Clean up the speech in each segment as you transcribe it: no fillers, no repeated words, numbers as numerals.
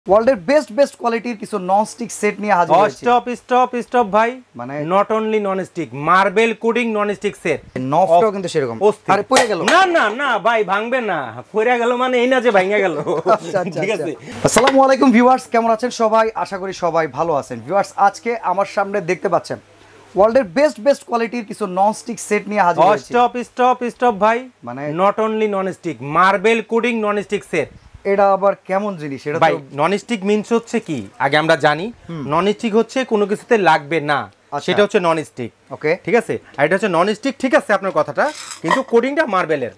ওয়ার্ল্ডের বেস্ট কোয়ালিটির কিছু নন স্টিক সেট নিয়ে হাজির হয়েছি। স্টপ ভাই, মানে not only non stick, marble coating non stick set. নফটও কিন্তু সেরকম। আরে পড়ে গেল? না ভাই, ভাঙবে না। পড়ে গেল মানে এই না যে ভাঙা গেল। আচ্ছা ঠিক আছে। আসসালামু আলাইকুম ভিউয়ার্স, কেমন আছেন সবাই? আশা করি সবাই ভালো আছেন। ভিউয়ার্স, আজকে আমার সামনে দেখতে পাচ্ছেন ওয়ার্ল্ডের বেস্ট কোয়ালিটির কিছু নন স্টিক সেট নিয়ে হাজির হয়েছি। স্টপ ভাই, মানে not only non stick, marble coating non stick set. এটা আবার কেমন জিনিস? এটা ভাই নন স্টিক মিন্স হচ্ছে কি আগে আমরা জানি, নন স্টিক হচ্ছে কোনো কিছুতে লাগবে না, সেটা হচ্ছে নন স্টিক। ওকে, ঠিক আছে। আর এটা হচ্ছে নন স্টিক, ঠিক আছে আপনার কথাটা, কিন্তু কোডিংটা মার্বেলের,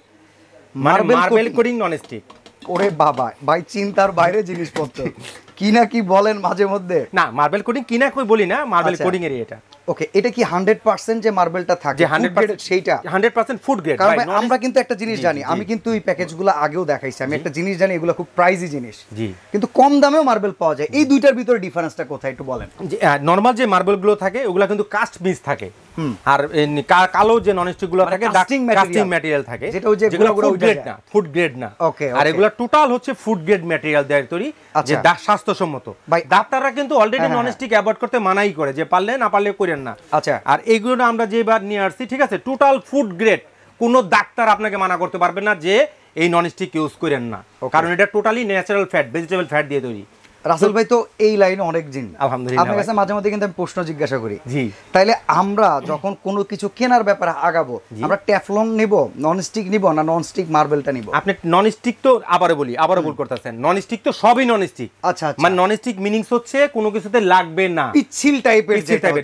মার্বেল কোডিং নন স্টিক। ওরে বাবা ভাই, চিন্তার বাইরে জিনিসপত্র। কি না কি বলেন মাঝে মধ্যে। না, মার্বেল কোডিং কি না কই বলি না, মার্বেল কোডিং এর এটা। ওকে, এটা কি 100% যে মার্বেলটা থাকে, যে 100% সেইটা 100% ফুড গ্রেড? কারণ আমরা কিন্তু একটা জিনিস জানি, আমি কিন্তু এই প্যাকেজগুলো আগেও দেখাইছি, আমি একটা জিনিস জানি, এগুলো খুব প্রাইসি জিনিস, জি, কিন্তু কম দামেও মার্বেল পাওয়া যায়। এই দুইটার ভিতরে ডিফারেন্সটা কোথায় একটু বলেন। নরমাল যে মার্বেল গুলো থাকে ওগুলা কিন্তু কাস্ট মিক্স থাকে, আর কালো যে নন স্টিক গুলো থাকে কাস্টিং ম্যাটেরিয়াল থাকে, যেগুলো ফুড গ্রেড না। ওকে, আর এগুলো টোটাল হচ্ছে ফুড গ্রেড ম্যাটেরিয়াল দিয়ে তৈরি, যে স্বাস্থ্যসম্মত। ডাক্তাররা কিন্তু অলরেডি নন স্টিক অ্যাভয়েড করতে মানাই করে, যে পারলে না পারলে করেন না। আচ্ছা, আর এইগুলো আমরা যেবার নিয়ে আসছি, ঠিক আছে, টোটাল ফুড গ্রেড, কোনো ডাক্তার আপনাকে মানা করতে পারবে না যে এই নন স্টিক ইউজ করেন না, কারণ এটা totally natural fat, vegetable fat দিয়ে তৈরি। রাসেল ভাই তো এই লাইনে অনেক জিন, আলহামদুলিল্লাহ। আপনার কাছে মাঝে মধ্যে কিন্তু আমি প্রশ্ন জিজ্ঞাসা করি, জি, তাইলে আমরা যখন কোনো কিছু কেনার ব্যাপারে আগাবো, আমরা টেফলন নিব, নন স্টিক নিব, না নন স্টিক মার্বেলটা নিব? আপনি নন স্টিক তো আবারও ভুল করতেছেন। নন স্টিক তো সবই নন স্টিক। আচ্ছা, মানে নন স্টিক মিনিংস হচ্ছে কোনো কিছুতে লাগবে না, পিচ্ছিল টাইপের,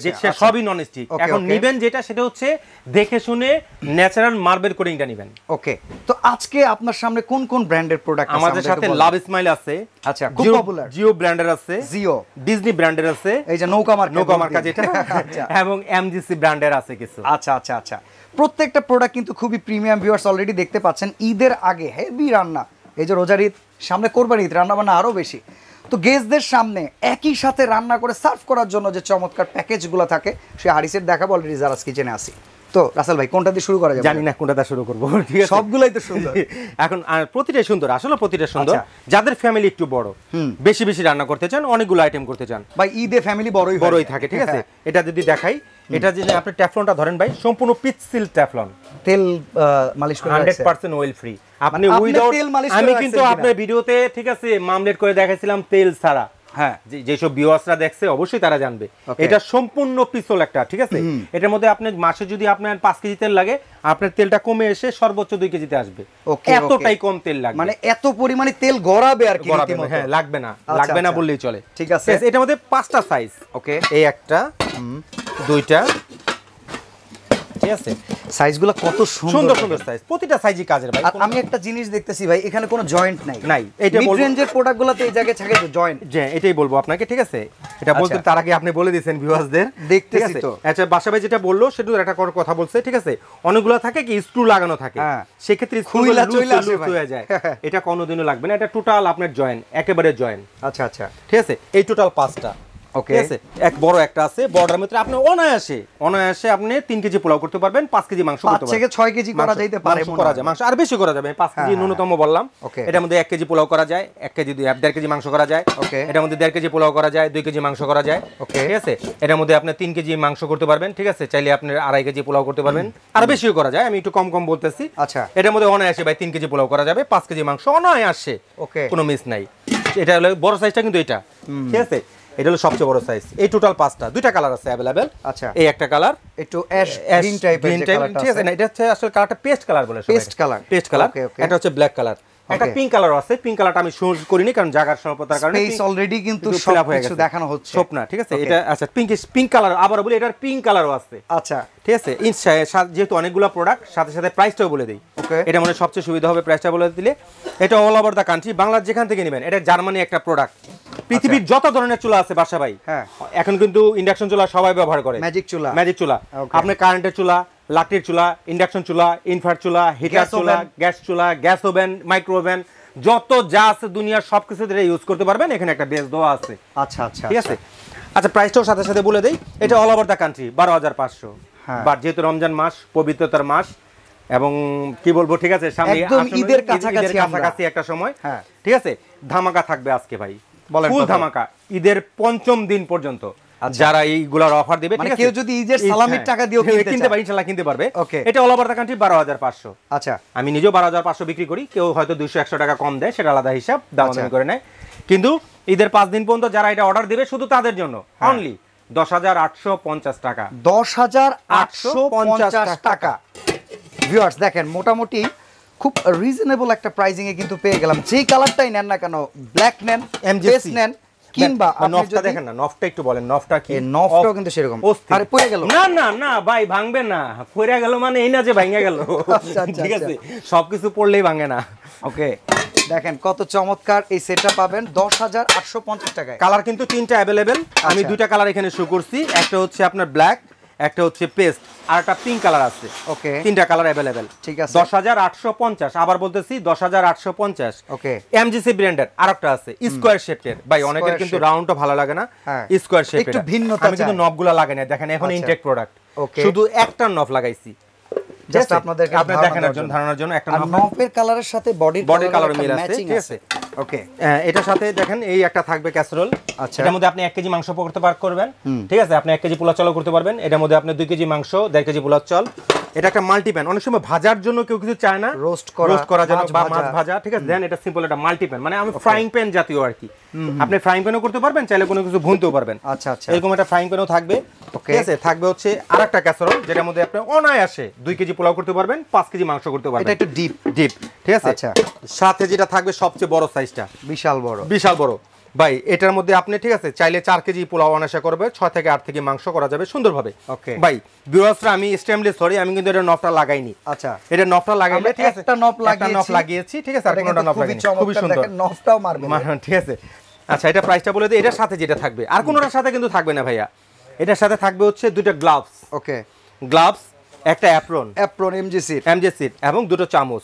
সবই নন স্টিক। এখন নিবেন যেটা, সেটা হচ্ছে দেখে শুনে ন্যাচারাল মার্বেল কোডিংটা নিবেন। ওকে, তো আজকে আপনার সামনে কোন কোন ব্র্যান্ডের প্রোডাক্ট আছে? আমাদের সাথে লাভ স্মাইল আছে, আচ্ছা, খুব পপুলার, জিও ব্র্যান্ডের আছে, জিও, ডিজনি ব্র্যান্ডের আছে, এই যে নৌকা মার্কা যেটা, এবং এমজিসি ব্র্যান্ডের আছে কিছু। আচ্ছা, প্রত্যেকটা প্রোডাক্ট কিন্তু খুবই প্রিমিয়াম। ভিউয়ার্স, অলরেডি দেখতে পাচ্ছেন ঈদের আগে হেভি রান্না, এই যে রোজার ঈদ সামনে, কোরবানি ঈদ, রান্না বান্না আরো বেশি। তো গেস্টদের সামনে একই সাথে রান্না করে সার্ভ করার জন্য যে চমৎকার প্যাকেজগুলো থাকে, সেই হাড়ি-সেট দেখাবো। অলরেডি জারাস কিচেনে আসি। তো রাসেল ভাই, কোনটা দিয়ে শুরু করা যাবে? জানি না কোনটা দিয়ে শুরু করব, ঠিক আছে, সবগুলাই তো সুন্দর। এখন প্রতিটাই সুন্দর, আসলে প্রতিটা সুন্দর। যাদের ফ্যামিলি একটু বড়, বেশি রান্না করতে চান, অনেকগুলো আইটেম করতে চান, ভাই ঈদে ফ্যামিলি বড়ই থাকে, ঠিক আছে। এটা যদি দেখাই, এটা যদি আপনি টেফলনটা ধরেন ভাই, সম্পূর্ণ পিচ্ছিল টেফলন, তেল মালিশ করে 100% অয়েল ফ্রি। আপনি উইদাউট, আমি কিন্তু আপনার ভিডিওতে, ঠিক আছে, মামলেট করে দেখাইছিলাম তেল ছাড়া। হ্যাঁ, যেসব ভিউয়ার্সরা দেখছে অবশ্যই তারা জানবে এটা সম্পূর্ণ পিছল একটা, ঠিক আছে। এটার মধ্যে আপনি মাসে যদি আপনার 5 কেজি তেল লাগে, আপনার তেলটা কমে এসে সর্বোচ্চ 2 কেজিতে আসবে। এতটাই কম তেল লাগবে, মানে এত পরিমাণে তেল গড়াবে আর কি। হ্যাঁ, লাগবে না বললেই চলে, ঠিক আছে। এটার মধ্যে 5টা সাইজ। ওকে, এই একটা, দুইটা, ঠিক আছে। সাইজগুলো কত সুন্দর সাইজ, প্রতিটা সাইজই কাজের ভাই। আমি একটা জিনিস দেখতেছি ভাই, এখানে কোনো জয়েন্ট নাই। এটা মিড রেঞ্জের প্রোডাক্টগুলোতে এই জায়গায় থাকে জয়েন্ট। যে এটাই বলবো আপনাকে, ঠিক আছে। এটা বলতে তার আগে আপনি বলে দিয়েছেন ভিউয়ার্সদের, দেখতেছি তো। আচ্ছা, বাসা ভাই যেটা বললো সেটা একটা কথা বলছে, ঠিক আছে। অনেকগুলো থাকে কি স্ক্রু লাগানো থাকে, সেক্ষেত্রে স্ক্রুগুলো লুজ হয়ে যায়। এটা কোনোদিনও লাগবে না, এটা টোটাল আপনার জয়েন্ট, একেবারে জয়েন্ট। আচ্ছা, ঠিক আছে। এই টোটাল 5টা। ওকে, আছে এক বড় একটা আছে, বড়টার মধ্যে আপনি অনায়াসে আপনি 3 কেজি পোলাও করতে পারবেন, 5 কেজি মাংস করতে পারবেন, 5 থেকে 6 কেজি করা যাইতে পারে, মাংস আর বেশি করা যাবে। 5 কেজি ন্যূনতম বললাম। এটার মধ্যে 1 কেজি পোলাও করা যায়, 1 কেজি 1.5 কেজি মাংস করা যায়। ওকে, এটার মধ্যে 1.5 কেজি পোলাও করা যায়, 2 কেজি মাংস করা যায়। ওকে, ঠিক আছে। এটার মধ্যে আপনি 3 কেজি মাংস করতে পারবেন, ঠিক আছে। চাইলে আপনি 2.5 কেজি পোলাও করতে পারবেন, আর বেশিও করা যায়, আমি একটু কম বলতেছি। আচ্ছা, এটার মধ্যে অনায়াসে ভাই 3 কেজি পোলাও করা যাবে, 5 কেজি মাংস অনায়াসে। ওকে, কোনো মিস নাই। এটা হলো বড় সাইজটা, কিন্তু এটা, ঠিক আছে, এটা হলো সবচেয়ে বড় সাইজ। এই টোটাল 5টা, 2টা কালার আছে अवेलेबल। আচ্ছা, এই একটা কালার একটু অ্যাশ গ্রিন টাইপের, ঠিক আছে। না, এটা হচ্ছে আসলে কালারটা পেস্ট কালার বলে, পেস্ট কালার। এটা হচ্ছে ব্ল্যাক কালার। একটা পিঙ্ক কালার আছে, পিঙ্ক কালারটা আমি শো করিনি কারণ জায়গার স্বল্পতার কারণে। স্পেস অলরেডি কিন্তু সব কিছু দেখানো হচ্ছে, সব না, ঠিক আছে। এটা আচ্ছা, পিঙ্ক কালার, আবার বলি এটার পিঙ্ক কালারও আছে। আচ্ছা, ঠিক আছে। যেহেতু অনেকগুলো প্রোডাক্ট, সাথে প্রাইসটাও বলে দেই। এটা মানে সবচেয়ে সুবিধা হবে, প্রাইসটা বলে দিলে। এটা all over the country, Bangladesh যেখান থেকে নেবেন। এটা জার্মানি একটা প্রোডাক্ট। পৃথিবীর যত ধরনের চুলা আছে বাসা ভাই, এখন কিন্তু ইন্ডাকশন চুলা সবাই ব্যবহার করে, ম্যাজিক চুলা। আপনি কারেন্টের চুলা, লাকড়ির চুলা, ইন্ডাকশন চুলা, ইনভার্টার চুলা, হিটার চুলা, গ্যাস ওভেন, মাইক্রো ওভেন, যত যা আছে দুনিয়ার সবকিছু দিয়ে ইউজ করতে পারবেন। এখানে একটা বেস দেওয়া আছে। আচ্ছা, ঠিক আছে। আচ্ছা, প্রাইসটাও সাথে বলে দেই। এটা all over the country 12,500। But যেহেতু রমজান মাস, পবিত্রতার মাস, এবং কি বলবো, ঠিক আছে, সামনে ঈদের কাছাকাছি একটা সময়, ঠিক আছে, ধামাকা থাকবে আজকে ভাই। ফুল ধামাকা ঈদের পঞ্চম দিন পর্যন্ত যারা এইগুলার অফার দিবে, ঠিক আছে, কেউ যদি ঈদের সালামির টাকা দিয়েও কিনতে পারে, ইনশাআল্লাহ কিনতে পারবে। এটা অল ওভার দ্য কান্ট্রি 12500। আচ্ছা, আমি নিজেও 12500 বিক্রি করি, কেউ হয়তো 200-100 টাকা কম দেয়, সেটা আলাদা হিসাব, দামাদামি করে নেয়। কিন্তু ঈদের 5 দিন পর্যন্ত যারা এটা অর্ডার দিবে শুধু তাদের জন্য অনলি 10850 টাকা। 10850 টাকা। ভিউয়ার্স দেখেন, মোটামুটি খুব রিজনেবল একটা প্রাইসিং এ কিন্তু পেয়ে গেলাম। যেই কালারটাই নেন না কেন, ব্ল্যাক নেন, বেস নেন, কিংবা নফটা দেখেন না, নফটা একটু বলেন, নফটা কি? নফটাও কিন্তু সেরকম। আরে পড়ে গেল? না না না ভাই, ভাঙবে না। পড়ে গেল মানে এই না যে ভাঙা গেল, ঠিক আছে, সবকিছু পড়লেই ভাঙে না। ওকে, দেখেন কত চমৎকার এই সেটটা পাবেন 10850 টাকায়। কালার কিন্তু 3টা अवेलेबल, আমি 2টা কালার এখানে শো করছি। একটা হচ্ছে আপনার ব্ল্যাক, একটা হচ্ছে পেস্ট, আর একটা পিঙ্ক কালার আছে। ওকে, 3টা কালার अवेलेबल, ঠিক আছে। 10850, আবার বলতেছি 10850। ওকে, এমজিসি ব্র্যান্ডের আরেকটা আছে স্কয়ার শেপের। ভাই অনেকের কিন্তু রাউন্ডটা ভালো লাগে না, স্কয়ার শেপের একটু ভিন্নতা। আমি কিন্তু নবগুলো লাগাই না, দেখেন এখন ইনটেক প্রোডাক্ট, শুধু একটা নব লাগাইছি, জাস্ট আপনাদেরকে দেখানোর জন্য, ধারণার জন্য। একটা নবের কালারের সাথে বডির কালার মিল আছে, ঠিক আছে। ওকে, এটার সাথে দেখেন এই একটা থাকবে ক্যাসেরোল। আচ্ছা, এটার মধ্যে আপনি 1 কেজি মাংস করতে পারবেন, ঠিক আছে, আপনি 1 কেজি পোলাও চালও করতে পারবেন। এটার মধ্যে আপনি 2 কেজি মাংস, 1.5 কেজি পোলাও চাল। এটা একটা মাল্টি প্যান, অনেক সময় ভাজার জন্য কেউ কিছু চায় না, রোস্ট করার জন্য বা মাছ ভাজা, ঠিক আছে, দেন এটা সিম্পল একটা মাল্টি প্যান, মানে আমি ফ্রাইং প্যান জাতীয় আর কি। আপনি ফ্রাইং প্যানও করতে পারবেন, চাইলে কোনো কিছু ভুনতেও পারবেন। আচ্ছা আচ্ছা, এরকম একটা ফ্রাইং প্যানও থাকবে, ঠিক আছে। থাকবে হচ্ছে আরেকটা ক্যাসেরোল, যেটার মধ্যে আপনি অনায়াসে 2 কেজি পোলাও করতে পারবেন, 5 কেজি মাংস করতে পারবেন। এটা একটু ডিপ, ঠিক আছে। আচ্ছা, সাথে যেটা থাকবে সবচেয়ে বড় সাইজটা, বিশাল বড় ভাই। এটার মধ্যে আপনি, ঠিক আছে, চাইলে 4 কেজি পোলাও অনায়াসে করবে, 6 থেকে 8 থেকে মাংস করা যাবে সুন্দরভাবে। ওকে ভাই, ভিউয়ার্সরা আমি এক্সট্রিমলি সরি, আমি কিন্তু এটা নবটা লাগাইনি। আচ্ছা, এটা নবটা লাগাইলে, ঠিক আছে, একটা নব লাগিয়েছি, ঠিক আছে, আর কোনটা নব লাগাইনি, খুবই সুন্দর, নবটাও মারবে, ঠিক আছে। আচ্ছা, এটা প্রাইসটা বলে দিই। এটার সাথে যেটা থাকবে, আর কোনটার সাথে কিন্তু থাকবে না ভাইয়া, এটার সাথে থাকবে হচ্ছে 2টা গ্লাভস। ওকে, গ্লাভস, একটা অ্যাপ্রন এমজিসি, এবং 2টো চামচ।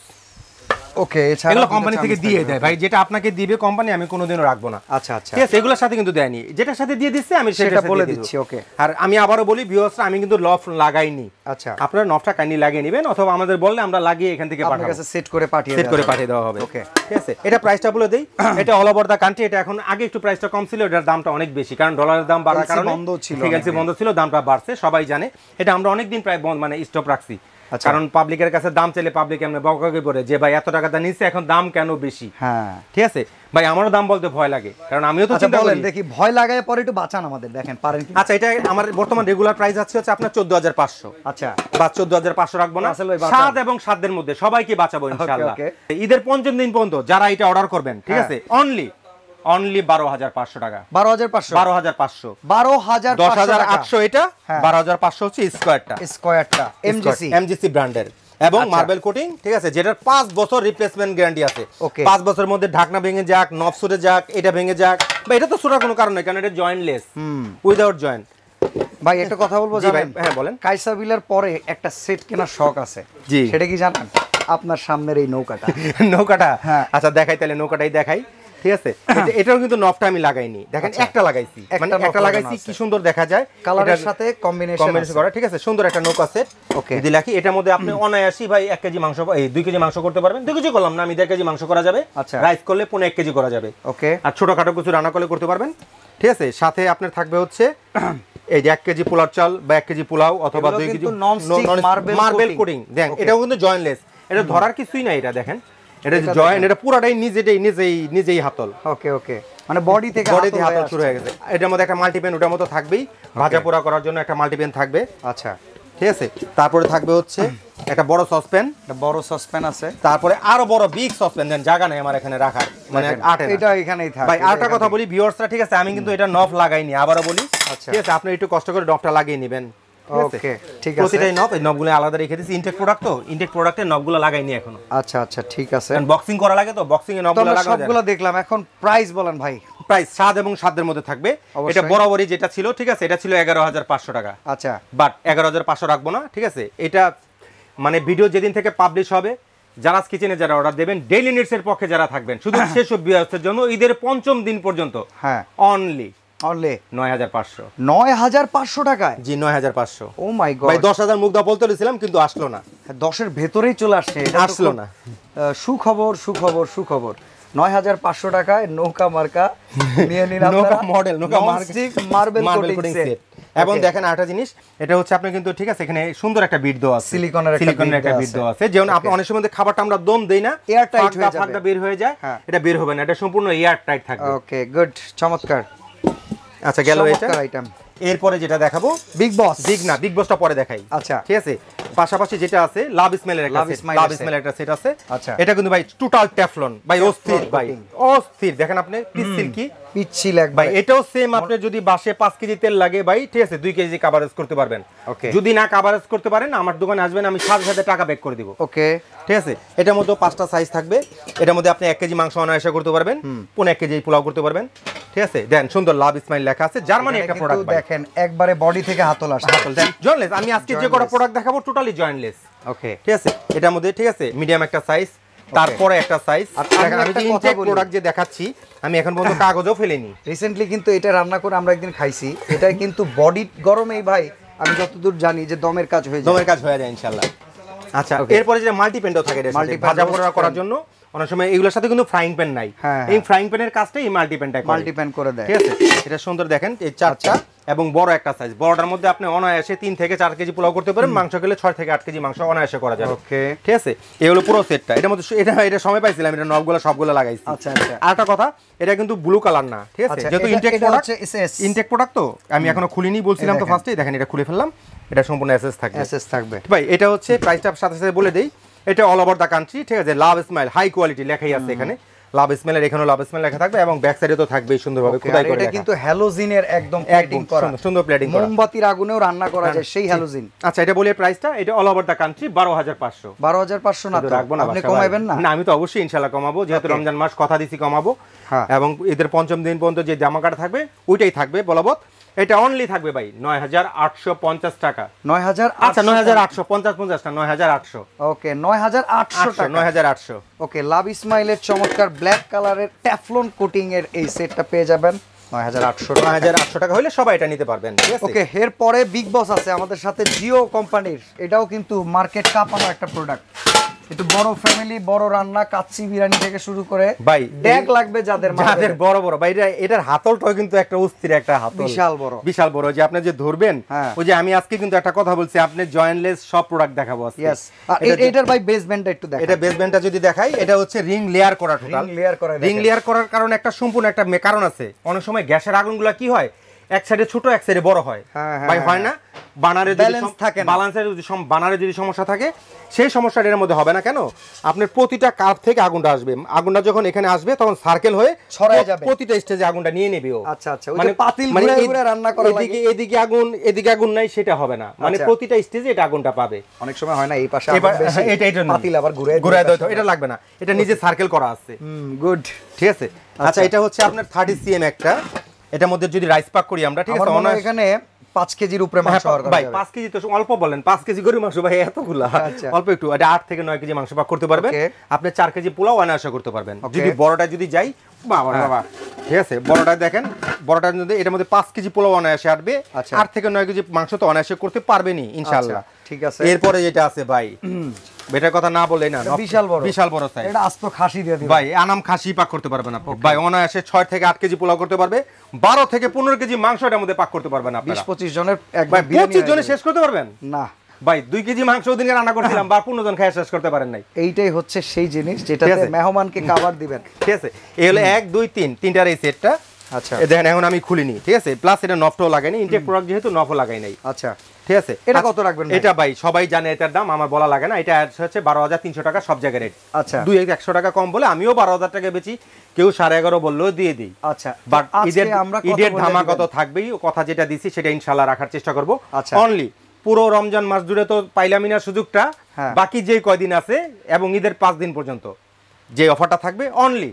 ওকে, এগুলো কোম্পানি থেকে দিয়ে দেয় ভাই, যেটা আপনাকে দিবে কোম্পানি, আমি কোনোদিনও রাখবো না। আচ্ছা আচ্ছা, ঠিক আছে, এগুলোর সাথে কিন্তু দেয়নি, যেটার সাথে দিয়ে দিচ্ছে আমি সেটা বলে দিচ্ছি। ওকে, আর আমি আবারও বলি ভিউয়ার্সরা, আমি কিন্তু লফ লাগাইনি। আচ্ছা, আপনারা নফটা কাইন্ডলি লাগিয়ে নেবেন, অথবা আমাদের বললে আমরা লাগিয়ে এখান থেকে পাঠাবো, আপনার কাছে সেট করে পাঠিয়ে দেওয়া হবে। ওকে, ঠিক আছে। এটা প্রাইসটা বলে দেই, এটা অল ওভার দা কান্ট্রি। এটা এখন আগে একটু প্রাইসটা কম ছিল, এটার দামটা অনেক বেশি, কারণ ডলারের দাম বাড়ার কারণে বন্ধ ছিল, দামটা বাড়ছে, সবাই জানে। এটা আমরা অনেকদিন প্রায় মানে স্টপ রাখছি, কারণ পাবলিকের কাছে দাম চাইলে পাবলিক এমনি বকাবকি করে যে ভাই এত টাকা নিচ্ছে, এখন দাম কেন বেশি। হ্যাঁ, ঠিক আছে ভাই, আমারও দাম বলতে ভয় লাগে, কারণ আমিও তো চিন্তা করি। দেখি ভয় লাগায় পরে একটু বাঁচান আমাদের, দেখেন পারেন কি। আচ্ছা, এটা আমার বর্তমান রেগুলার প্রাইস আছে হচ্ছে আপনার 14500। আচ্ছা, বা 14500 রাখবো না, 7 এবং 7 মধ্যে সবাইকে বাঁচাবো ইনশাআল্লাহ। ঈদের 5ম দিন পর্যন্ত যারা এটা অর্ডার করবেন, ঠিক আছে, অনলি 12500 টাকা। 12500 10800 এটা, 12500 হচ্ছে স্কয়ারটা এমজিসি ব্র্যান্ডের এবং মার্বেল কোটিং, ঠিক আছে, যেটার 5 বছর রিপ্লেসমেন্ট গ্যারান্টি আছে। 5 বছরের মধ্যে ঢাকনা ভেঙে যাক, নব ছুটে যাক, এটা ভেঙে যাক, বা এটা তো ছোটার কোনো কারণ নেই, কারণ এটা জয়েন্টলেস, উইদাউট জয়েন্ট। ভাই একটা কথা বলবো, জানেন? হ্যাঁ বলেন। কাইসা বিলের পরে একটা সেট কেনার শখ আছে, সেটা কি জানেন? আপনার সামনের এই নৌকাটা। আচ্ছা, দেখাই তাহলে, নৌকাটাই দেখাই, ঠিক আছে। এটাও কিন্তু নবটা আমি লাগাইনি, দেখেন একটা লাগাইছি, মানে একটা লাগাইছি, কি সুন্দর দেখা যায়, কালারের সাথে কম্বিনেশন করা, ঠিক আছে, সুন্দর একটা নৌকা সেট। ওকে, যদি লাকি এটার মধ্যে আপনি অনায়াসই ভাই 1 কেজি মাংস, 2 কেজি মাংস করতে পারবেন। 2 কেজি করলাম না, আমি 1.5 কেজি মাংস করা যাবে। আচ্ছা, রাইস করলে 1 কেজি করা যাবে। ওকে, আর ছোটখাটো কিছু রান্না করলে করতে পারবেন, ঠিক আছে। সাথে আপনার থাকবে হচ্ছে এই যে 1 কেজি পোলাও চাল বা 1 কেজি পোলাও, অথবা 2 কেজি মার্বেল কোটিং। দেখেন এটাও কিন্তু জয়েন্টলেস, এটা ধরার কিছুই নাই, এটা দেখেন, এটা জয়েন্ট, এটা পুরাটাই নিজেই হাতল। ওকে ওকে, মানে বডি থেকে হাতল শুরু হয়ে গেছে। এটার মধ্যে একটা মাল্টিপ্যান ওটার মতো থাকবেই, ভাজা পোড়া করার জন্য একটা মাল্টিপ্যান থাকবে। আচ্ছা, ঠিক আছে। তারপরে থাকবে হচ্ছে একটা বড় সসপ্যান আছে। তারপরে আরো বড় বিগ সসপ্যান, দেন জায়গা নাই আমার এখানে রাখার, মানে এটা এখানেই থাকবে। ভাই আরেকটা কথা বলি ভিউয়ার্সরা, ঠিক আছে, আমি কিন্তু এটা নব লাগাইনি, আবারও বলি, ঠিক আছে, আপনি একটু কষ্ট করে নবটা লাগিয়ে নেবেন। ওকে, ঠিক আছে। প্রতিটাই নব, এই নবগুলো আলাদা রেখে দিয়েছি, ইনটেক প্রোডাক্ট তো, ইনটেক প্রোডাক্টের নবগুলো লাগাইনি এখনো। আচ্ছা আচ্ছা, ঠিক আছে, কারণ বক্সিং করা লাগে তো, বক্সিং এ নবগুলো লাগানো যায়। সবগুলো দেখলাম, এখন প্রাইস বলেন ভাই। প্রাইস 7 এবং 7 এর মধ্যে থাকবে। এটা বরাবরই যেটা ছিল, ঠিক আছে, এটা ছিল 11500 টাকা। আচ্ছা, বাট 11500 রাখবো না, ঠিক আছে। এটা মানে ভিডিও যেদিন থেকে পাবলিশ হবে, জারাস কিচেনে যারা অর্ডার দেবেন, ডেইলি নিডস এর পক্ষে যারা থাকবেন, শুধু সেসব ভিউয়ার্সদের জন্য ঈদের 5ম দিন পর্যন্ত, হ্যাঁ, অনলি 9500 টাকায়। জি, 9500। ও মাই গড ভাই, 10000 মুখ দা বলতে বলেছিলাম, কিন্তু আসলো না, 10 এর ভেতরেই চলে আসছে, আসলো না। সুখবর। ৯৫০০ টাকায় নৌকা মার্কা নিয়ে নিন আপনারা, নৌকা মডেল, নৌকা মার্বেল কোটিং সেট। এবং দেখেন আরেকটা জিনিস, এটা হচ্ছে আপনি কিন্তু ঠিক আছে এখানে সুন্দর একটা বিট দেওয়া আছে, সিলিকনের একটা বিট দেওয়া আছে, যেমন আপনি অনেক সময় খাবারটা আমরা দম দেই না, এয়ার টাইট হয়ে যাবে, ফাঁকটা বের হয়ে যায়, এটা বের হবে না, এটা সম্পূর্ণ এয়ার টাইট থাকবে। ওকে গুড, চমৎকার। আচ্ছা গেল এটা আইটেম। এরপরে যেটা দেখাবো বিগ বসটা পরে দেখাই। আচ্ছা ঠিক আছে, পাশাপাশি যেটা আছে লাভ স্মেলের একটা সেট আছে। আচ্ছা এটা কিন্তু ভাই টোটাল টেফলন ভাই, অস্থির ভাই, অস্থির। দেখেন আপনি পিস সিল্কি পিচ্ছিল এক ভাই, এটাও সেম। আপনি যদি বাসে 5 কেজি তেল লাগে ভাই, ঠিক আছে 2 কেজি কভারেজ করতে পারবেন। যদি না কভারেজ করতে পারেন আমার দোকানে আসবেন, আমি সাথে সাথে টাকা ব্যাক করে দিব। ওকে ঠিক আছে, এটার মধ্যে 5টা সাইজ থাকবে। এটার মধ্যে আপনি 1 কেজি মাংস অনায়াসে করতে পারবেন, 1 কেজি পোলাও করতে পারবেন। ঠিক আছে, দেন সুন্দর লাভ স্মাইল লেখা আছে, জার্মানি একটা প্রোডাক্ট দেখেন, একবারে বডি থেকে হাতল আসে, জয়েন্টলেস। আমি আজকে যে কটা প্রোডাক্ট দেখাবো টোটালি জয়েন্টলেস। ওকে ঠিক আছে, এটার মধ্যে ঠিক আছে মিডিয়াম একটা সাইজ, তারপরে একটা সাইজ। আমি যে ইনটেক প্রোডাক্ট যে দেখাচ্ছি, আমি এখন পর্যন্ত কাগজও ফেলিনি। রিসেন্টলি কিন্তু এটা রান্না করে আমরা একদিন খাইছি, এটা কিন্তু বডি গরমেই ভাই আমি যতদূর জানি যে দমের কাজ হয়ে যায়, ইনশাআল্লাহ। আচ্ছা এরপরে যে মাল্টি প্যানও থাকে, ভাজা পোড়া করার জন্য। অনেক সময় এগুলোর সাথে কিন্তু ফ্রাইং প্যান নাই, এই ফ্রাইং প্যানের কাজটা এই মাল্টি প্যান করে দেয়। ঠিক আছে, এটা সুন্দর দেখেন, এই 4টা এবং বড় একটা সাইজ। বড়টার মধ্যে আপনি অনায়াসে 3 থেকে 4 কেজি পোলাও করতে পারেন, মাংস খেলে 6 থেকে 8 কেজি মাংস অনায়াসে করা যাবে। ওকে ঠিক আছে, এই হলো পুরো সেটটা। এটার মধ্যে এটা সময় পাইছিলাম, এটা নবগুলো সবগুলো লাগাইছি। আচ্ছা আচ্ছা, আরেকটা কথা, এটা কিন্তু ব্লু কালার না। ঠিক আছে, যেহেতু ইনটেক প্রোডাক্ট তো আমি এখনো খুলিনি, বলছিলাম তো ফার্স্টে। দেখেন এটা খুলে ফেললাম, এটা সম্পূর্ণ এসএস থাকবে ভাই। এটা হচ্ছে প্রাইসটা সাথে সাথে বলে দেই, এটা অল ওভার দা কান্ট্রি। ঠিক আছে, লাভ স্মাইল হাই কোয়ালিটি লেখাই আছে এখানে, লাভ স্মেলের এখানেও লাভ স্মেল লেখা থাকবে, এবং ব্যাক সাইডে তো থাকবেই সুন্দরভাবে খোদাই করে। এটা কিন্তু হ্যালোজিনের একদম প্লেটিং করা, সুন্দর প্লেটিং করা, মোমবাতির আগুনেও রান্না করা যায় সেই হ্যালোজিন। আচ্ছা এটা বলি প্রাইসটা, এটা অল ওভার দা কান্ট্রি 12500। 12500 না তো রাখবো না, আপনি কমাবেন না? না আমি তো অবশ্যই ইনশাআল্লাহ কমাবো, যেহেতু রমজান মাস কথা দিছি কমাবো। এবং ঈদের 5ম দিন পর্যন্ত যে জামাকাটা থাকবে ওইটাই থাকবে বলবৎ। এটা অনলি থাকবে ভাই 9850 টাকা। 9000, আচ্ছা 9850 না 9800। ওকে 9800 টাকা, 9800। ওকে লাভ ইসমাইলের চমৎকার ব্ল্যাক কালারের টেফলন কোটিং এর এই সেটটা পেয়ে যাবেন 9800 টাকা হলে সবাই এটা নিতে পারবেন। ঠিক আছে, ওকে এরপরে বিগ বস আছে আমাদের সাথে, জিও কোম্পানির। এটাও কিন্তু মার্কেট কাঁপানো একটা প্রোডাক্ট, একটু বড় ফ্যামিলি, বড় রান্না, কাচ্চি বিরিয়ানি থেকে শুরু করে ভাই ড্যাগ লাগবে যাদের বড় বড় ভাই, এটার হাতলটাও কিন্তু একটা অস্থির একটা হাতল, বিশাল বড়। যে আপনি যে ধরবেন, ওই যে আমি আজকে কিন্তু একটা কথা বলছি, আপনি জয়েন্টলেস সব প্রোডাক্ট দেখাবো আজকে। এটার ভাই বেসমেন্টটা একটু দেখাই। এটা বেসমেন্টটা যদি দেখাই, এটা হচ্ছে রিং লেয়ার করা, টোটাল রিং লেয়ার করার কারণে একটা সম্পূর্ণ একটা কারণ আছে। অনেক সময় গ্যাসের আগুনগুলো কি হয়, এক সাইডে ছোট এক সাইডে বড় হয় ভাই, হয় না? বানারে যদি সমস্যা থাকে, সেই সমস্যাটা এর মধ্যে হবে না। কেন? আপনার প্রতিটা কার্ভ থেকে আগুনটা আসবে, আগুনটা যখন এখানে আসবে তখন সার্কেল হয়ে ছড়ায় যাবে, প্রতিটা স্টেজে আগুনটা নিয়ে নেবে। আচ্ছা আচ্ছা, মানে পাতিল ঘুরে ঘুরে রান্না করা লাগে, এদিকে আগুন নাই সেটা হবে না, মানে প্রতিটা স্টেজে এটা আগুনটা পাবে। অনেক সময় হয় না এই পাশে এটা পাতিল আবার ঘুরে দিতে, এটা লাগবে না, এটা নিজে সার্কেল করা আছে। গুড, ঠিক আছে। আচ্ছা এটা হচ্ছে আপনার 30 cm একটা, এটার মধ্যে যদি রাইস পাক করি আমরা, ঠিক আছে, এখানে 5 কেজির উপরে মাংস ভাই 5 কেজি তো অল্প বলেন, 5 কেজি গরু মাংস ভাই এতগুলা অল্প একটু, এটা 8 থেকে 9 কেজি মাংস পাক করতে পারবেন আপনি, 4 কেজি পোলাও অনায়াসে করতে পারবেন। যদি বড়টা যদি যাই, বাবা ঠিক আছে, বড়টা দেখেন, বড়টার মধ্যে এটার মধ্যে 5 কেজি পোলাও অনায়াসে আসবে, 8 থেকে 9 কেজি মাংস তো অনায়াসে করতে পারবেনই ইনশাআল্লাহ। ঠিক আছে, এরপরে যেটা আছে ভাই, বেটার কথা না বললেই না, বিশাল বড় সাইজ, এটা আস্ত খাসি দিয়ে দিবেন ভাই, আনাম খাসি পাক করতে পারবেন আপনি ভাই, অনায়াসে 6 থেকে 8 কেজি পোলাও করতে পারবে, 12 থেকে 15 কেজি মাংস এর মধ্যে পাক করতে পারবেন আপনারা। 20-25 জনের একবার 25 জনে শেষ করতে পারবেন না ভাই। 2 কেজি মাংস ওদিন রান্না করছিলাম, 15 জন খেয়ে শেষ করতে পারেন নাই। এইটাই হচ্ছে সেই জিনিস যেটাতে মেহমানকে খাবার দিবেন। ঠিক আছে, এই হলো 1 2 3 তিনটার এই সেটটা। আচ্ছা দেখেন এখন আমি খুলিনি, ঠিক আছে, প্লাস এটা নফটও লাগাইনি, ইনটেক প্রোডাক্ট যেহেতু নফও লাগাই নাই। আচ্ছা ঠিক আছে, এটা কত রাখবেন? এটা ভাই সবাই জানে, এটার দাম আমার বলা লাগে না, এটা হচ্ছে 12300 টাকা সব জায়গায় রেট। আচ্ছা 200 টাকা কম বলে আমিও 12000 টাকা বেচি, কেউ 11.5 বললেও দিয়ে দিই। আচ্ছা, বাট ঈদের ধামাকা তো থাকবেই, কথা যেটা দিছি সেটা ইনশাআল্লাহ রাখার চেষ্টা করব। অনলি পুরো রমজান মাস জুড়ে তো পাইলামই না সুযোগটা, বাকি যে কয়দিন আছে এবং ঈদের 5 দিন পর্যন্ত যে অফারটা থাকবে, অনলি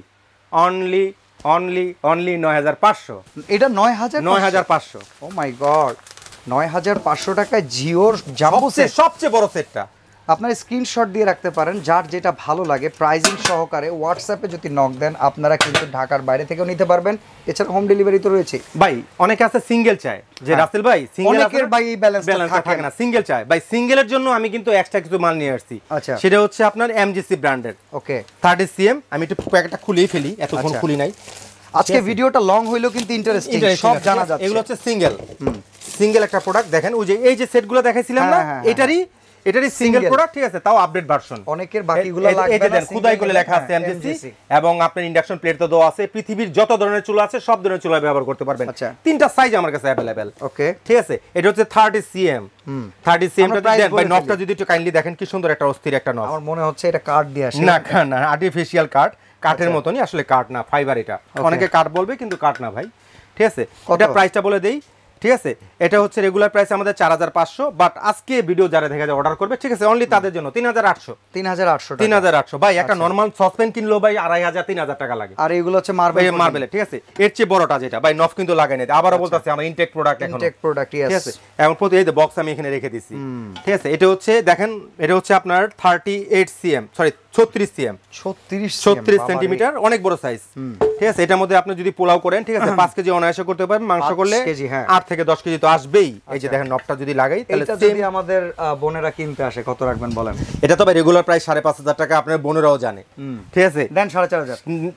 9500। এটা 9500। ও মাই গড, 9500 টাকায় জিওর জাম্বো সেট, সবচেয়ে বড় সেটটা আপনারা স্ক্রিনশট দিয়ে রাখতে পারেন, যার যেটা ভালো লাগে প্রাইজিং সহকারে হোয়াটসঅ্যাপে যদি নক দেন আপনারা কিন্তু ঢাকার বাইরে থেকেও নিতে পারবেন। এছাড়া হোম ডেলিভারি তো রয়েছে। ভাই অনেকে আছে সিঙ্গেল চায়, যে রাসেল ভাই সিঙ্গেল অনেকের ভাই ব্যালেন্স থাকে না, সিঙ্গেল চায়। ভাই সিঙ্গেলের জন্য আমি কিন্তু এক্সট্রা কিছু মাল নিয়ে আসছি। আচ্ছা, সেটা হচ্ছে আপনার এমজিসি ব্র্যান্ডের। ওকে, 30 cm। আমি একটু প্যাকেটটা খুলেই ফেলি, এতক্ষণ খুলি নাই। আজকে ভিডিওটা লং হইলো কিন্তু ইন্টারেস্টিং, সব জানা যাচ্ছে। এগুলো হচ্ছে সিঙ্গেল একটা প্রোডাক্ট। দেখেন ওই যে এই যে সেটগুলো দেখাইছিলাম না, এটারই সিঙ্গেল প্রোডাক্ট, ঠিক আছে, তাও আপডেট ভার্সন। অনেকের বাকিগুলো লাগবে না, দেন খুদাই করে লেখা আছে এমজিসি, এবং আপনার ইন্ডাকশন প্লেট তো দেওয়া আছে। পৃথিবীর যত ধরনের চুলা আছে সব ধরনের চুলা ব্যবহার করতে পারবেন। তিনটা সাইজ আমার কাছে अवेलेबल। ওকে, ঠিক আছে। এটা হচ্ছে 30 cm। 30 cm টা দেন ভাই। নবটা যদি একটু কাইন্ডলি দেখেন, কি সুন্দর একটা অস্থির একটা নব। আমার মনে হচ্ছে এটা কাঠ দিয়ে আসে। না, আর্টিফিশিয়াল কাঠ, কাঠের মতনই, আসলে কাঠ না, ফাইবার। এটা অনেকে কাঠ বলবে কিন্তু কাঠ না ভাই, ঠিক আছে। এটা প্রাইসটা বলে দেই, ঠিক আছে। এটা হচ্ছে রেগুলার প্রাইস আমাদের 4500, বাট আজকে ভিডিও যারা দেখে যায় অর্ডার করবে, ঠিক আছে, অনলি তাদের জন্য 3800। 3800 ভাই। একটা নরমাল সসপ্যান কিনলো ভাই 2500 3000 টাকা লাগে। আর এগুলো হচ্ছে মার্বেল, ঠিক আছে। এর চেয়ে বড়টা যেটা ভাই, নফ কিন্তু লাগাই নাই। আবারও বলতাছি আমার ইনটেক প্রোডাক্ট, এখন ইনটেক প্রোডাক্ট, ঠিক আছে। এখন প্রতি এই যে বক্স আমি এখানে রেখে দিছি, ঠিক আছে। এটা হচ্ছে দেখেন, এটা হচ্ছে আপনার 38 cm, সরি 36 cm, 36 সেন্টিমিটার, অনেক বড় সাইজ, ঠিক আছে। এটার মধ্যে আপনি যদি পোলাও করেন, ঠিক আছে, 5 কেজি অনায়াসে করতে পারবেন। মাংস করলে 8 থেকে 10 কেজি তো আসবেই। এই যে দেখেন নবটা যদি লাগাই, তাহলে যদি আমাদের বোনেরা কিনতে আসে কত রাখবেন বলেন? এটা তো ভাই রেগুলার প্রাইস 5500 টাকা, আপনার বোনেরাও জানে, ঠিক আছে। দেন 4500।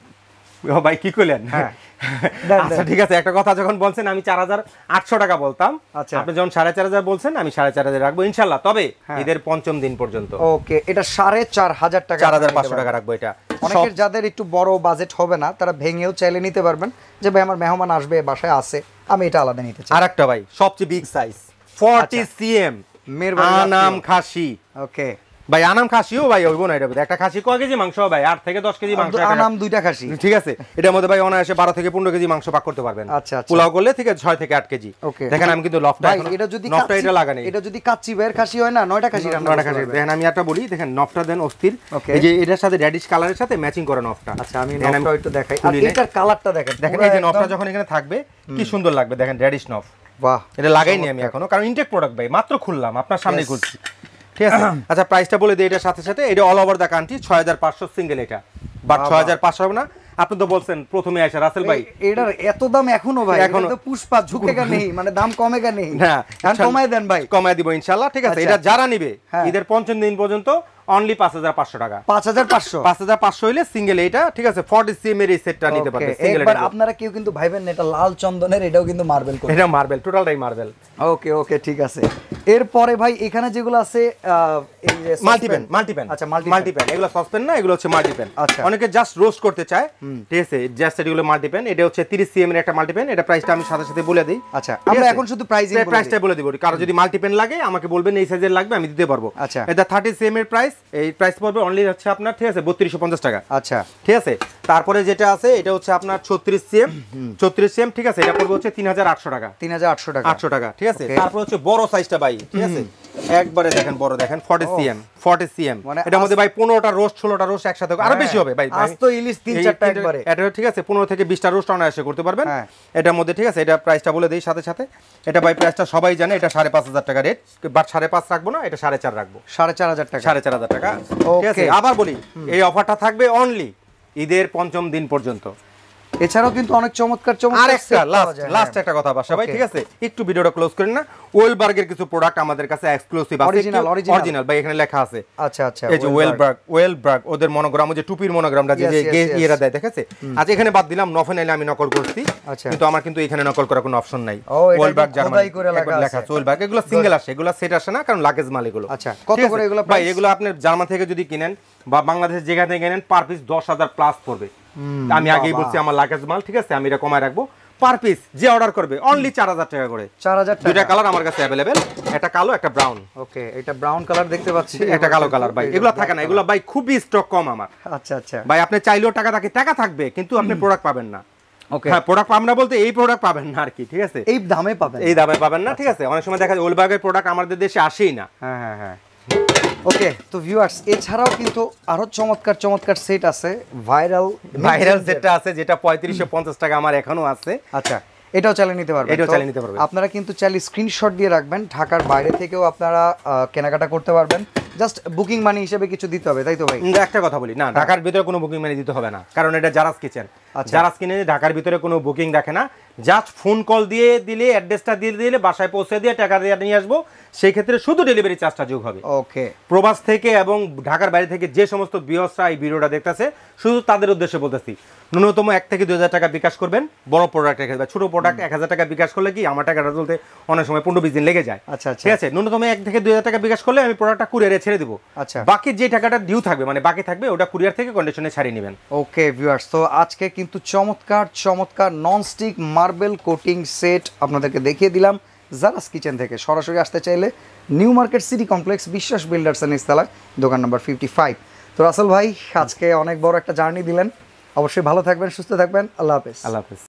ও ভাই কি কইলেন? আচ্ছা ঠিক আছে, একটা কথা যখন বলছেন আমি 4800 টাকা বলতাম, আপনি যখন 4500 বলছেন আমি 4500 রাখবো ইনশাআল্লাহ, তবে ঈদের পঞ্চম দিন পর্যন্ত। ওকে, এটা 4500 টাকা, 4500 টাকা রাখবো। এটা অনেকের যাদের একটু বড় বাজেট হবে না, তারা ভেঙেও চাইলে নিতে পারবেন, যে ভাই আমার মেহমান আসবে, বাসায় আছে, আমি এটা আলাদা নিতে চাই। আরেকটা ভাই সবচেয়ে বিগ সাইজ 40 cm আনাম খাসি। ওকে ভাই, আনাম খাসিও ভাই হইব না। এটা একটা খাসি কয় কেজি মাংস ভাই? 8 থেকে 10 কেজি মাংস। আনাম দুইটা খাসি, ঠিক আছে। এটার মধ্যে ভাই অনায়াসে 12 থেকে 15 কেজি মাংস পাক করতে পারবেন। আচ্ছা, পোলাও করলে থেকে 6 থেকে 8 কেজি। দেখেন আমি কিন্তু লফটা, এটা যদি নফটা এটা লাগানি, এটা যদি কাচ্চি ভাইয়ের খাসি হয় না, 9টা খাসি রান্না, 9টা খাসি। দেখেন আমি একটা বলি, দেখেন নফটা দেন অস্থির। এই যে এটার সাথে রেডিশ কালারের সাথে ম্যাচিং করে নফটা। আচ্ছা, আমি নফটা একটু দেখাই, আর এটার কালারটা দেখেন। দেখেন এই যে নফটা যখন এখানে থাকবে কি সুন্দর লাগবে, দেখেন রেডিশ নফ। বাহ, এটা লাগাইনি আমি এখনো, কারণ ইনটেক প্রোডাক্ট ভাই, মাত্র খুললাম, আপনার সামনেই খুলছি, ঠিক আছে। আচ্ছা প্রাইসটা বলে দিই, এটার সাথে সাথে এটা all over the country 6500 single. এটা বাট 6500 হবে না, আপনি তো বলছেন প্রথমে আসে রাসেল ভাই এটার এত দাম এখনো ভাই? এখন তো পুষ্পা ঝুঁকেগা নেই, মানে দাম কমেগা নেই। না, এখন কমায় দেন ভাই। কমায় দিব ইনশাআল্লাহ, ঠিক আছে। এটা যারা নিবে ঈদের পঞ্চম দিন পর্যন্ত অনলি 5500 টাকা। 5500 হইলে সিঙ্গেল এটা, ঠিক আছে। 40 cm এর এই সেটটা নিতে পারবে সিঙ্গেল। একবার আপনারা কেউ কিন্তু ভাইবেন না এটা লাল চন্দনের, এটাও কিন্তু মার্বেল করে। এটা মার্বেল, টোটালটাই মার্বেল। ওকে, ঠিক আছে। এরপরে ভাই এখানে যেগুলো আছে এই যে মাল্টিপ্যান। আচ্ছা, মাল্টিপ্যান এগুলো সসপ্যান না, এগুলো হচ্ছে মাল্টিপ্যান। আচ্ছা, অনেকে জাস্ট রোস্ট করতে চায়, ঠিক আছে, জাস্ট এগুলো মাল্টিপ্যান। এটা হচ্ছে 30 cm এর একটা মাল্টিপ্যান। এটা প্রাইসটা আমি সাথে সাথে বলে দেই। আচ্ছা, আমরা এখন শুধু প্রাইসটা বলে দিব। কারো যদি মাল্টিপ্যান লাগে আমাকে বলবেন এই সাইজের লাগবে, আমি দিতে পারবো। আচ্ছা, এটা 30 cm এর প্রাইস, এই প্রাইস পড়বে অনলি হচ্ছে আপনার, ঠিক আছে, 3250 টাকা। আচ্ছা, ঠিক আছে। তারপরে যেটা আছে এটা হচ্ছে আপনার 36 cm, ঠিক আছে, এটা পড়বে হচ্ছে 3800 টাকা। 800 টাকা, ঠিক আছে। তারপর হচ্ছে বড় সাইজটা ভাই, ঠিক আছে, একবারে দেখেন বড়, দেখেন 40 cm। এটার মধ্যে ভাই 15টা রোস্ট 16টা রোস্ট একসাথে, আরো বেশি হবে ভাই। আজ তো ইলিশ 3-4টা একবারে। এটা ঠিক আছে 15 থেকে 20টা রোস্ট অনায়াসে করতে পারবেন এটার মধ্যে, ঠিক আছে। এটা প্রাইসটা বলে দেই সাথে সাথে। এটা ভাই প্রাইসটা সবাই জানে, এটা 5500 টাকা রেট, বাট 5.5 রাখবো না, এটা 4.5 রাখবো। 4500 টাকা, 4500 টাকা, ঠিক আছে। আবার বলি এই অফারটা থাকবে অনলি ঈদের পঞ্চম দিন পর্যন্ত। এছাড়াও কিন্তু অনেক চমৎকার আরেকটা লাস্ট একটা কথা বাসা ভাই, ঠিক আছে, একটু ভিডিওটা ক্লোজ করেন না। ওয়েলবার্গের কিছু প্রোডাক্ট আমাদের কাছে এক্সক্লুসিভ আছে, অরিজিনাল ভাই, এখানে লেখা আছে। আচ্ছা, এই যে ওয়েলবার্গ ওদের মনোগ্রাম, যে টুপির মনোগ্রামটা যে ইয়েরা দেয়, দেখেছে। আজ এখানে বাদ দিলাম, নফেন আইলে আমি নকল করছি, কিন্তু আমার কিন্তু এখানে নকল করার কোনো অপশন নাই। ওয়েলবার্গ জার্মানি লেখা আছে, ওয়েলবার্গ। এগুলো সিঙ্গেল আসে, এগুলো সেট আসে না, কারণ লাগেজ মাল এগুলো। আচ্ছা, কত করে এগুলো ভাই? এগুলো আপনি জার্মান থেকে যদি কিনেন বা বাংলাদেশ যেখান থেকে কিনেন, পার পিস 10,000 প্লাস পড়বে। আমি আগেই বলছি আমার লাগেজ মাল, ঠিক আছে, আমি এটা কমায় রাখবো। পার পিস যে অর্ডার করবে অনলি 4000 টাকা করে। 4000 টাকা। দুইটা কালার আমার কাছে अवेलेबल, একটা কালো একটা ব্রাউন। ওকে, এটা ব্রাউন কালার দেখতে পাচ্ছি, একটা কালো কালার ভাই। এগুলো থাকে না, এগুলো ভাই খুবই স্টক কম আমার। আচ্ছা ভাই, আপনি চাইলেও টাকা থাকবে, কিন্তু আপনি প্রোডাক্ট পাবেন না। ওকে, হ্যাঁ, প্রোডাক্ট পাবেন না বলতে এই প্রোডাক্ট পাবেন না আর কি, ঠিক আছে, এই দামে পাবেন না, ঠিক আছে। অনেক সময় দেখা যায় ওয়েলবার্গের প্রোডাক্ট আমাদের দেশে আসেই না। হ্যাঁ। ওকে, তো ভিউয়ার্স, এছাড়াও কিন্তু আরো চমৎকার সেট আছে, ভাইরাল যেটা আছে, যেটা 3550 টাকা আমার এখনো আছে। আচ্ছা, এটাও চালিয়ে নিতে পারবেন। আপনারা কিন্তু চাইলে স্ক্রিনশট দিয়ে রাখবেন, ঢাকার বাইরে থেকেও আপনারা কেনাকাটা করতে পারবেন। জাস্ট বুকিং মানি হিসেবে কিছু দিতে হবে, তাই তো ভাই? একটা কথা বলি, না ঢাকার ভিতরে কোনো বুকিং মানি দিতে হবে না, কারণ এটা জারাস কিচেন। জারাস কিচেনে ঢাকার ভিতরে কোনো বুকিং দেখে না, জাস্ট ফোন কল দিয়ে দিলে, অ্যাড্রেসটা দিয়ে দিলে, বাসায় পৌঁছে দিয়ে টাকা দিয়ে নিয়ে আসবো, সেই ক্ষেত্রে শুধু ডেলিভারি চার্জটা যোগ হবে। ওকে। প্রবাস থেকে এবং ঢাকার বাইরে থেকে যে সমস্ত ভিউয়ার্সরা এই ভিডিওটা দেখতেছে, শুধু তাদের উদ্দেশ্যে বলতেছি, ন্যূনতম 1 থেকে 2 হাজার টাকা বিকাশ করবেন। বড় প্রোডাক্টের ক্ষেত্রে, ছোট প্রোডাক্ট 1 হাজার টাকা বিকাশ করলে কি আমার টাকাটা তুলতে অনেক সময় 15-20 দিন লেগে যায়। আচ্ছা, ঠিক আছে, ন্যূনতম 1 থেকে 2 হাজার টাকা বিকাশ করলে আমি প্রোডাক্টটা কুরিয়ারে ছেড়ে দেবো। আচ্ছা, বাকি যে টাকাটা ডিউ থাকবে, মানে বাকি থাকবে, ওটা কুরিয়ার থেকে কন্ডিশনে ছাড়িয়ে নেবেন। ওকে ভিউয়ার্স, তো আজকে কিন্তু চমৎকার চমৎকার ননস্টিক মার্বেল কোটিং সেট আপনাদেরকে দেখিয়ে দিলাম জারাস কিচেন থেকে। সরাসরি আসতে চাইলে new market city complex Biswas builders এর নিচতলায়, দোকান নাম্বার 55। তো রাসেল ভাই, আজকে অনেক বড় একটা জার্নি দিলেন। অবশ্যই ভালো থাকবেন, সুস্থ থাকবেন। আল্লাহ হাফেজ। আল্লাহ হাফেজ।